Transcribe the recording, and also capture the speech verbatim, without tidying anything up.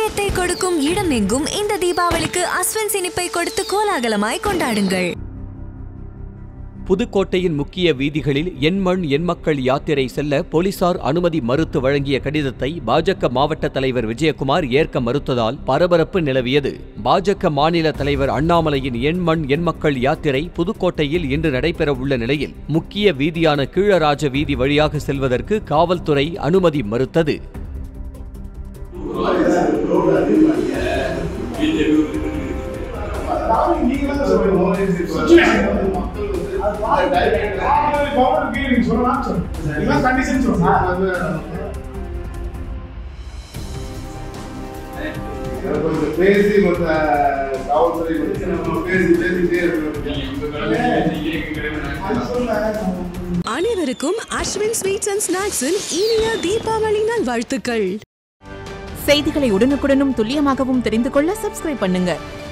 இதயத்தை கொடுக்கும் இடமெங்கும் இந்த தீபாவளிக்கு அஸ்வின் இனிப்பை கொடுத்து கோலாகலமாய் கொண்டாடுங்கள். புதுக்கோட்டையின் முக்கிய வீதிகளில் என் மண் என் மக்கள் யாத்திரை செல்ல போலீசார் அனுமதி மறுத்து வழங்கிய கடிதத்தை பாஜக மாவட்ட தலைவர் விஜயகுமார் ஏற்க மறுத்ததால் பரபரப்பு நிலவியது. பாஜக மாநில தலைவர் அண்ணாமலையின் என் மண் என் மக்கள் யாத்திரை புதுக்கோட்டையில் இன்று நடைபெறவுள்ள நிலையில் முக்கிய வீதியான கீழராஜ வீதி வழியாக செல்வதற்கு காவல்துறை அனுமதி மறுத்தது. அனைவருக்கும் அஸ்வின் ஸ்வீட்ஸ் அண்ட் ஸ்நாக்ஸின் இனிய தீபாவளி நல்வாழ்த்துக்கள். செய்திகளை உடனுக்குடனும் துல்லியமாகவும் தெரிந்து கொள்ள சப்ஸ்கிரைப் பண்ணுங்க.